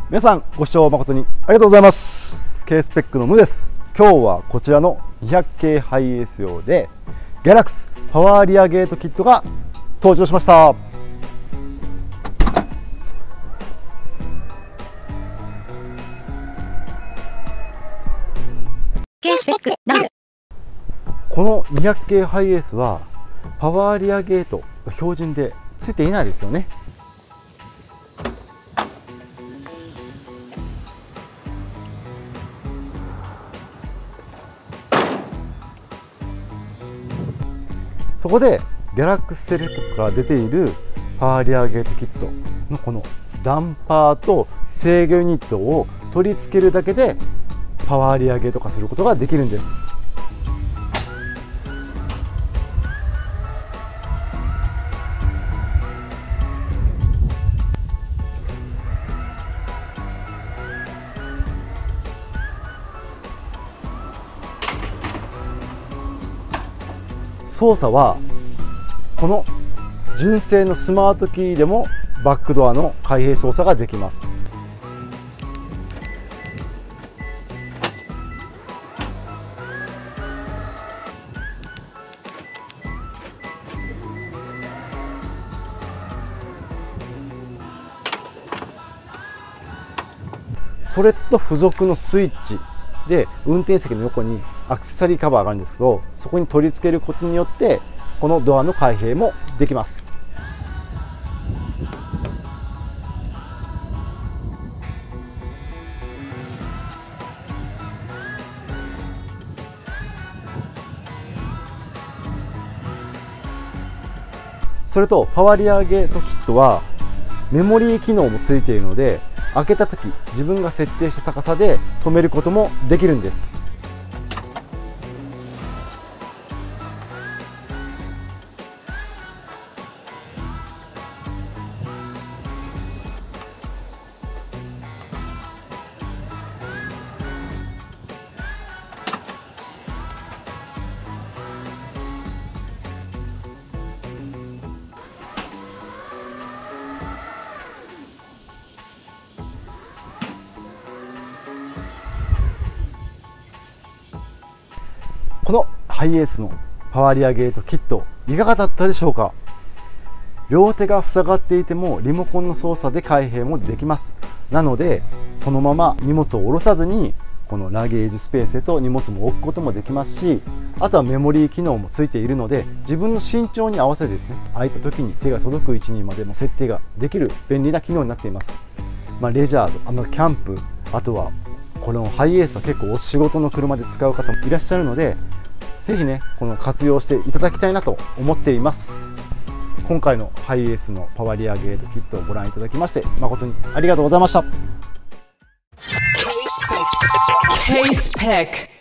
皆さんご視聴誠にありがとうございます。 K スペックのムです。今日はこちらの200系ハイエース用でギャラクスパワーリアゲートキットが登場しました。この200系ハイエースはパワーリアゲートが標準でついていないですよね。そこでギャラクスセレクトから出ているパワーリアゲートキットのこのダンパーと制御ユニットを取り付けるだけでパワーリアゲート化することができるんです。操作はこの純正のスマートキーでもバックドアの開閉操作ができます。それと付属のスイッチで運転席の横にアクセサリーカバーがあるんですけど、そこに取り付けることによってこのドアの開閉もできます。それとパワーリアゲートキットはメモリー機能もついているので、開けた時自分が設定した高さで止めることもできるんです。このハイエースのパワーリアゲートキットいかがだったでしょうか。両手が塞がっていてもリモコンの操作で開閉もできます。なのでそのまま荷物を下ろさずにこのラゲージスペースへと荷物も置くこともできますし、あとはメモリー機能もついているので自分の身長に合わせてですね、空いた時に手が届く位置にまでも設定ができる便利な機能になっています。レジャーとキャンプ、あとはこのハイエースは結構お仕事の車で使う方もいらっしゃるので、ぜひねこの活用していただきたいなと思っています。今回のハイエースのパワーリアゲートキットをご覧いただきまして誠にありがとうございました。K-Spec